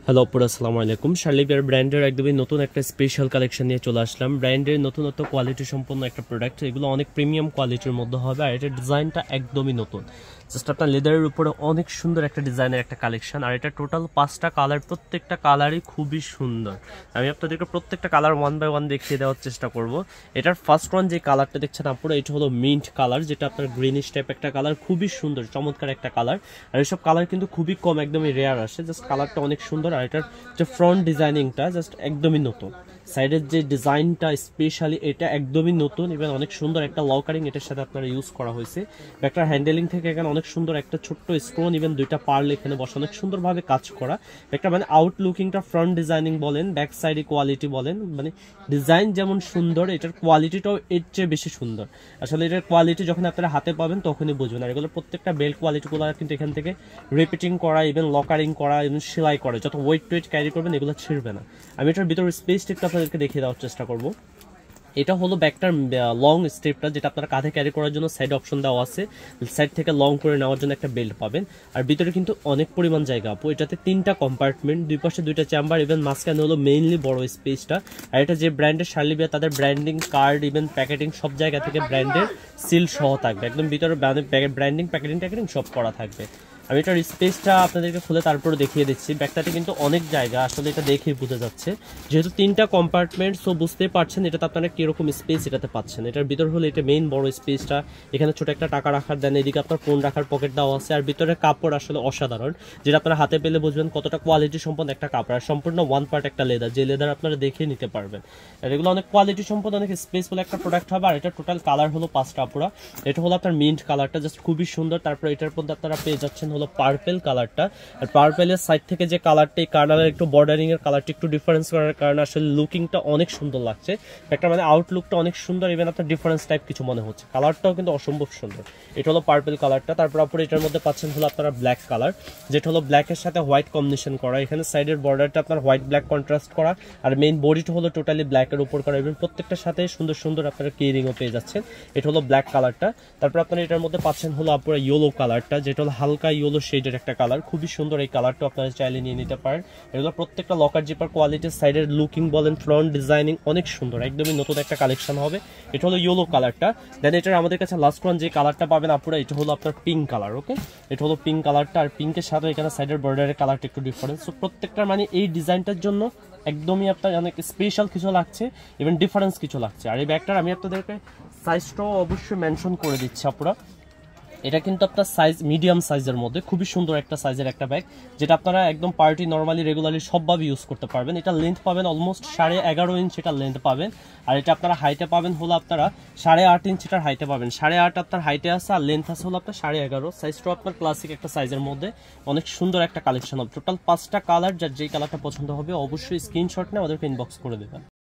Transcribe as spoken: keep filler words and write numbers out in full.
Hello আপুরা, আসসালামু আলাইকুম। শার্লি বিয়ার ব্র্যান্ডের একদমই নতুন একটা স্পেশাল কালেকশন নিয়ে চলে আসলাম। ব্র্যান্ডের নতুনত্ব কোয়ালিটি সম্পন্ন একটা প্রোডাক্ট, এগুলো অনেক প্রিমিয়াম কোয়ালিটির মধ্যে হবে আর এটার ডিজাইনটা একদমই নতুন। জাস্ট আপনার লেদারের উপরে অনেক সুন্দর একটা ডিজাইনের একটা কালেকশন, আর এটা টোটাল পাঁচটা কালার, প্রত্যেকটা কালারই খুবই সুন্দর। আমি আপনাদেরকে প্রত্যেকটা কালার ওয়ান বাই ওয়ান দেখিয়ে দেওয়ার চেষ্টা করব। এটার ফার্স্ট ওয়ান যে কালারটা দেখছেন আপুরা, এটা হলো মিন্ট কালার, যেটা আপনার গ্রিনিশ টাইপ একটা কালার, খুবই সুন্দর চমৎকার একটা কালার। আর এইসব কালার কিন্তু খুবই কম, একদমই রেয়ার আসে। জাস্ট কালারটা অনেক সুন্দর, আর এটার যে ফ্রন্ট ডিজাইনিংটা জাস্ট একদমই নতুন। সাইডের যে ডিজাইনটা স্পেশালি এটা একদমই নতুন এবং অনেক সুন্দর একটা লকারিং এটার সাথে আপনারা ইউজ করা হয়েছে। ব্যাগটার হ্যান্ডেলিং থেকে এখানে অনেক সুন্দর একটা ছোট্ট স্টোন ইভেন দুইটা পার্ল এখানে বসে অনেক সুন্দরভাবে কাজ করা। একটা মানে আউটলুকিংটা ফ্রন্ট ডিজাইনিং বলেন, ব্যাক সাইডে কোয়ালিটি বলেন, মানে ডিজাইন যেমন সুন্দর এটার কোয়ালিটিটাও এর চেয়ে বেশি সুন্দর। আসলে এটার কোয়ালিটি যখন আপনারা হাতে পাবেন তখনই বুঝবেন। আর এগুলো প্রত্যেকটা বেল্ট কোয়ালিটিগুলো কিন্তু এখান থেকে রিপিটিং করা, ইভেন লকারিং করা, ইভেন সেলাই করে, যত ওয়েট টোয়েট ক্যারি করবেন এগুলো ছিঁড়বে না। আমি এটার ভিতরে স্পেসটা একটু আপনাদেরকে দেখিয়ে দেওয়ার চেষ্টা করবো। এটা হলো ব্যাগটার লং স্ট্রিপটা, যেটা আপনারা কাঁধে ক্যারি করার জন্য সাইড অপশন দেওয়া আছে, সাইড থেকে লং করে নেওয়ার জন্য একটা বেল্ট পাবেন। আর ভিতরে কিন্তু অনেক পরিমাণ জায়গা আপু, এটাতে তিনটা কম্পার্টমেন্ট, দুই পাশে দুইটা চেম্বার, ইভেন মাঝখানে হলো মেইনলি বড় স্পেসটা। আর এটা যে ব্র্যান্ডের শার্লি বিয়ার, তাদের ব্র্যান্ডিং কার্ড ইভেন প্যাকেটিং সব জায়গা থেকে ব্র্যান্ডের সিল সহ থাকবে, একদম ভিতরে ব্র্যান্ডিং প্যাকেটিং ট্যাকেটিং সব করা থাকবে। আমি এটার স্পেসটা আপনাদেরকে খুলে তারপরে দেখিয়ে দিচ্ছি। ব্যাগটাতে কিন্তু অনেক জায়গা, আসলে এটা দেখেই বোঝা যাচ্ছে, যেহেতু তিনটা কম্পার্টমেন্ট, সো বুঝতেই পারছেন এটাতে আপনারা কিরকম স্পেস এটাতে পাচ্ছেন। এটার ভিতর হলো এটা মেইন বড় স্পেসটা, এখানে ছোট একটা টাকা রাখার দেন, এদিকে আপনার ফোন রাখার পকেট দেওয়া আছে। আর ভিতরে কাপড় আসলে অসাধারণ, যেটা আপনারা হাতে পেলে বুঝবেন কতটা কোয়ালিটি সম্পন্ন একটা কাপড়। আর সম্পূর্ণ ওয়ান পার্ট একটা লেদার, যে লেদার আপনারা দেখে নিতে পারবেন। আর এগুলো অনেক কোয়ালিটি সম্পন্ন, অনেক স্পেসফুল একটা প্রোডাক্ট হবে। আর এটা টোটাল কালার হলো পাঁচটা আপুরা। এটা হলো আপনার মিন্ট কালারটা, জাস্ট খুবই সুন্দর। তারপর এটার মধ্যে আপনারা পেয়ে যাচ্ছেন হলো পার্পেল কালারটা। আর পার্পেলের সাইড থেকে যে কালারটা, এই কালারের একটু বর্ডারিং এর কালারটা একটু ডিফারেন্স করার কারণে আসলে লুকিংটা অনেক সুন্দর লাগছে। একটা মানে আউটলুকটা অনেক সুন্দর, ইভেন আপনার ডিফারেন্স টাইপ কিছু মনে হচ্ছে। কালারটাও কিন্তু অসম্ভব সুন্দর। এটা হলো পার্পেল কালারটা। তারপর আপনার এটার মধ্যে পাচ্ছেন হলো আপনারা ব্ল্যাক কালার, যেটা হলো ব্ল্যাকের সাথে হোয়াইট কম্বিনেশন করা। এখানে সাইডের বর্ডারটা আপনার হোয়াইট ব্ল্যাক কন্ট্রাস্ট করা, আর মেইন বডিটা হলো টোটালি ব্ল্যাকের উপর করা, এবং প্রত্যেকটার সাথে সুন্দর সুন্দর আপনারা কেয়ারিংও পেয়ে যাচ্ছেন। এটা হলো ব্ল্যাক কালারটা। তারপর আপনারা এটার মধ্যে পাচ্ছেন হলো আপনারা ইয়েলো কালারটা, যেটা হলো হালকা ইয়েলো শেডের একটা কালার, খুবই সুন্দর। এই কালারটা আপনারা চাইলে নিয়ে নিতে পারেন। এগুলো প্রত্যেকটা লকার জিপার কোয়ালিটির, সাইডের লুকিং বলেন, ফ্রন্ট ডিজাইনিং অনেক সুন্দর, একদমই নতুন একটা কালেকশন হবে। এটা হলো ইয়েলো কালারটা। দেন এটার আমাদের কাছে লাস্ট ওয়ান যে কালারটা পাবেন আপনারা, এটা হলো আপনার পিঙ্ক কালার। ওকে, এটা হলো পিঙ্ক কালারটা। আর পিঙ্কের সাথে এখানে সাইডের বর্ডারের কালারটা একটু ডিফারেন্স। তো প্রত্যেকটার মানে এই ডিজাইনটার জন্য একদমই আপনার অনেক স্পেশাল কিছু লাগছে, ইভেন ডিফারেন্স কিছু লাগছে। আর এই ব্যাগটার আমি আপনাদেরকে সাইজটাও অবশ্যই মেনশন করে দিচ্ছি আপনারা। এটা কিন্তু আপনার সাইজ মিডিয়াম সাইজের মধ্যে, খুবই সুন্দর একটা সাইজের একটা ব্যাগ, যেটা আপনারা একদম পার্টি নর্মালি রেগুলারলি সবভাবে ইউজ করতে পারবেন। এটা লেন্থ পাবেন অলমোস্ট সাড়ে এগারো ইঞ্চ এটা লেন্থ পাবেন। আর এটা আপনারা হাইটে পাবেন হলো আপনারা সাড়ে আট ইঞ্চ এটার হাইটে পাবেন। সাড়ে আট আপনার হাইটে আছে, আর লেন্থ আছে হলো আপনার সাড়ে এগারো। সাইজটাও আপনার ক্লাসিক একটা সাইজের মধ্যে, অনেক সুন্দর একটা কালেকশন হবে। টোটাল পাঁচটা কালার, যার যেই কালারটা পছন্দ হবে অবশ্যই স্ক্রিনশট নিয়ে আমাদেরকে ইনবক্স করে দেবেন।